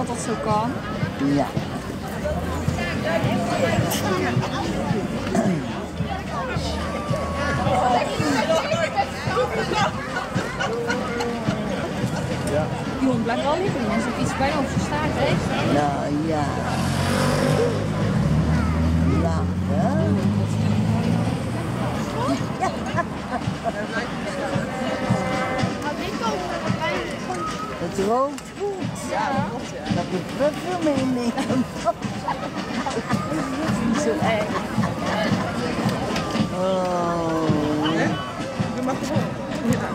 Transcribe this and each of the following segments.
dat dat zo kan. Ja. Die hond blijft wel liggen, dan zit iets bijna op zijn staart, hè? Nou ja. Lachen. Het roodt goed. Ja, dat klopt, ja. Dat moet wel veel meenemen. Niet zo erg. Oh. Je mag gewoon. Ja.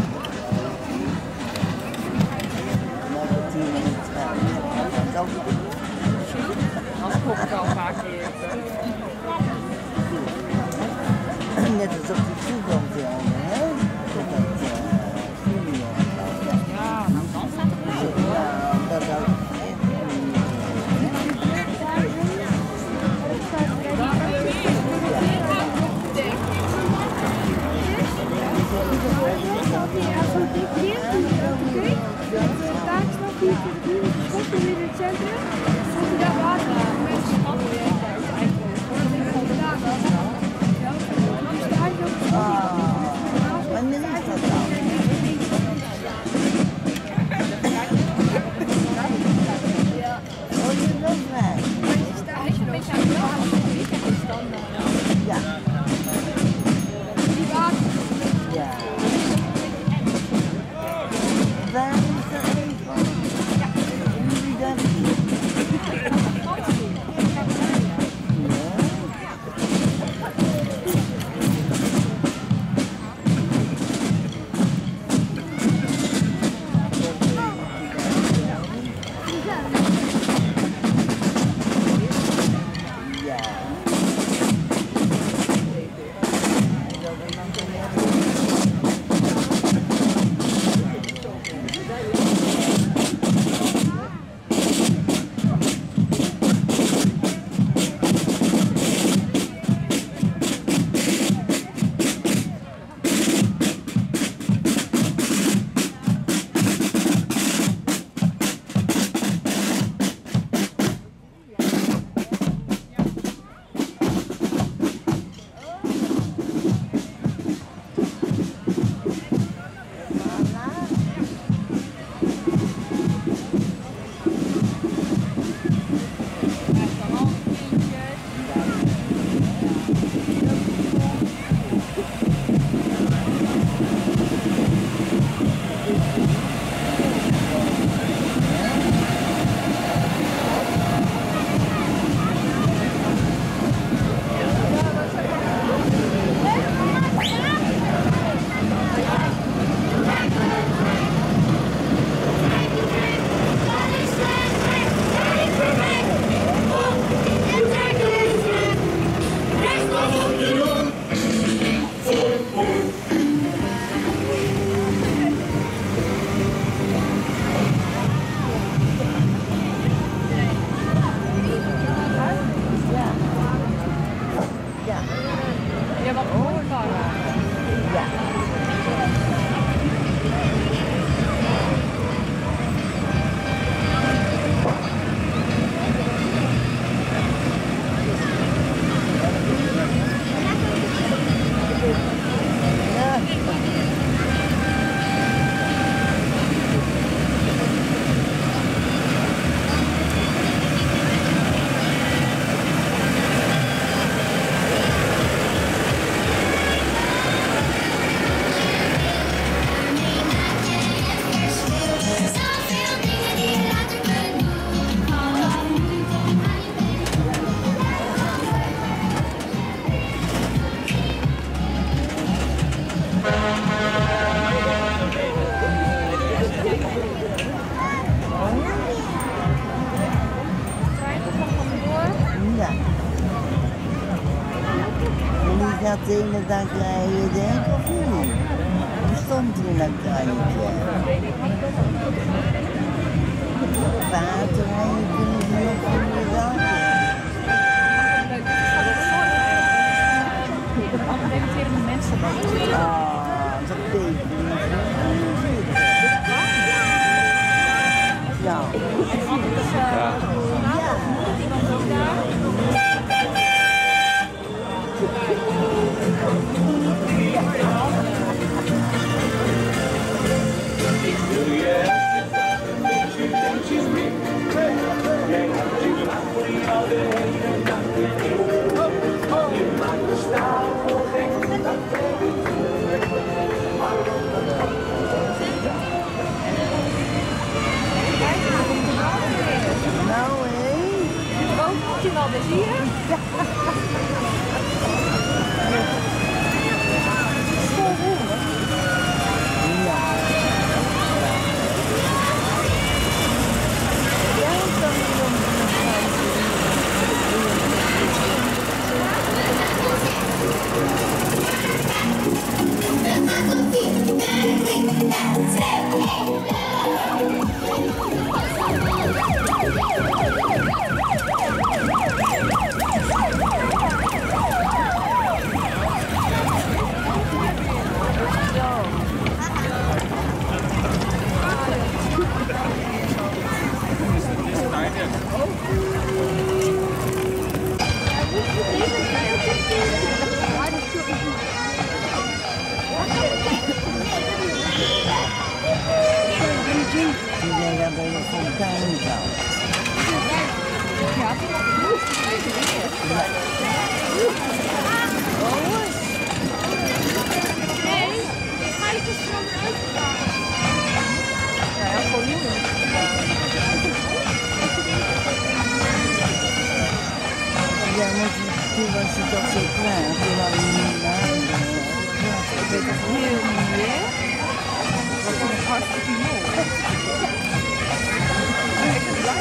Nou, dat hier niet gaan. Als kop ik al een paar keer. Net als op de voetbalvelden, hè? Ja, nou dan staat het wel. Ja, dat zou echt niet. Wanneer is dat dan? Oh, je bent wel vrij. Ja. Ja. Waar is er een van? Jullie daar niet? Ja, wat mooi van. Ja. Ja. En die gaat de ene dag rijden, denk ik, of niet? Hoe stond er in dat krantje? Paardrijden kunnen ze nog van de dag. Allemaal debuterende mensen. Ah, dat betekent niet. Ja. bij de fontein zat. Ja, die mag ik nee, ga je dus van uitgaan? Ja, gewoon nieuw. Ja, maar toen was je toch zo klein, toen had je niet nagedacht. Ik weet het heel niet meer. Dat was een hartstikke mooi. Ik heb blij.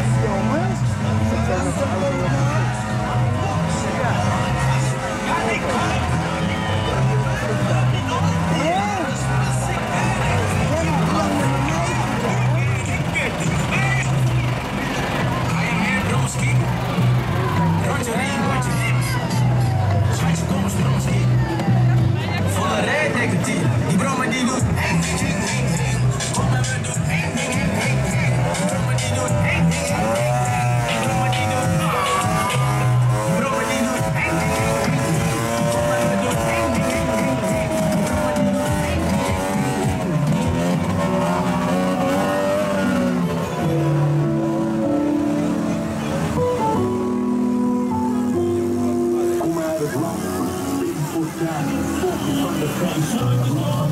Jongens, Focus on the